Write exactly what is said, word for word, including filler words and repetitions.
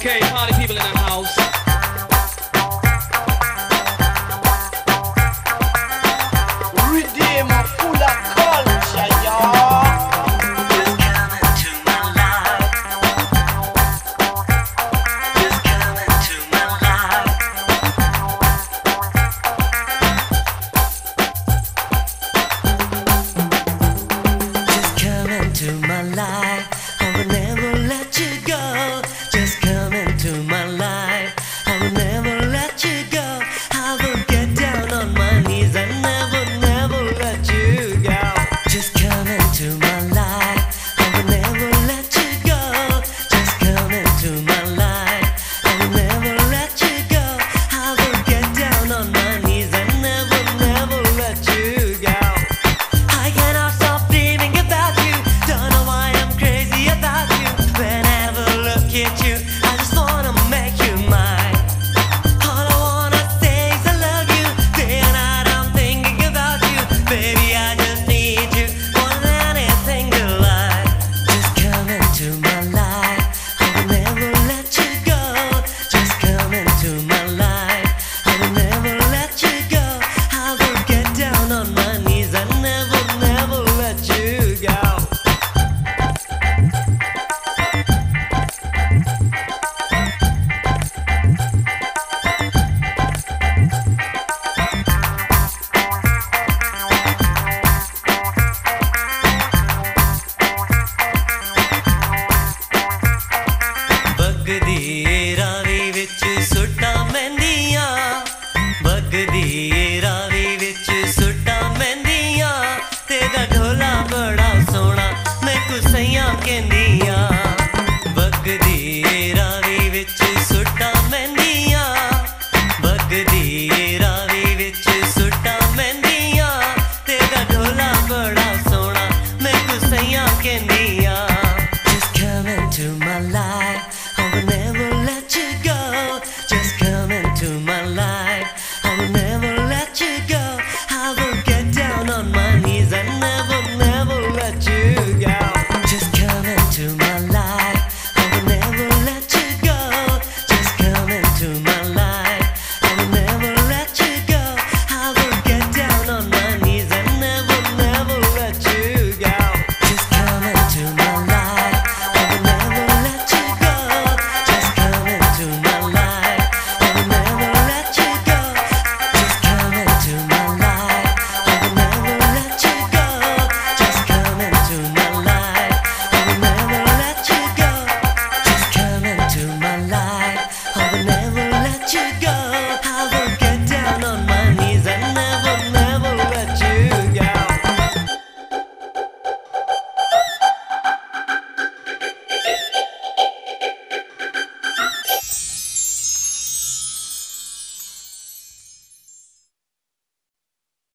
Okay, party people in the house. Redeemer full of culture, y'all. Just come into my life. Just come into my life. Just come into my life. I will never let you go. Just come into my life. I will never let you go. I will get down on my knees and never, never let you go. Just come into my life. I will never let you go. Just come into my life. I will never let you go. I will get down on my knees and never, never let you go. I cannot stop dreaming about you. Don't know why I'm crazy about you. Whenever I look at you, I just wanna make you mine. All I wanna say is I love you. Day and night I'm thinking about you. Baby, I just need you more than anything in life. Just come into my life. I will never let you go. Just come into my life. I will never let you go. I will get down on my knees and never, never let you go. ਬਗਦੀ Ravi ਵਿੱਚ ਸੁੱਟਾਂ ਮਹਿੰਦੀਆਂ ਬਗਦੀ ਰਾਵੀ ਵਿੱਚ ਸੁੱਟਾਂ ਮਹਿੰਦੀਆਂ ਤੇਰਾ ਢੋਲਾ ਬੜਾ ਸੋਹਣਾ ਮੈਨੂੰ ਸਈਆਂ ਕਹਿੰਦੀਆਂ ਬਗਦੀ ਰਾਵੀ ਵਿੱਚ ਸੁੱਟਾਂ ਮਹਿੰਦੀਆਂ ਬਗਦੀ ਰਾਵੀ ਵਿੱਚ ਸੁੱਟਾਂ ਮਹਿੰਦੀਆਂ ਤੇਰਾ ਢੋਲਾ ਬੜਾ ਸੋਹਣਾ ਮੈਨੂੰ ਸਈਆਂ ਕਹਿੰਦੀਆਂ Just come into my life. I will never let you go. Just come into my life. I will never let you go. I will get down on my knees and never, never let you go. Just come into my life. I will never let you go. Just come into my life. I will never let you go. I will get down on my knees and never, never let you go. Just come into my life. I will never let you go. Just come into my life. I will never let you go. Just come into my life. I will never let you go. Just come into my life. I will never let you go. Just come into my life. I will never let you go. I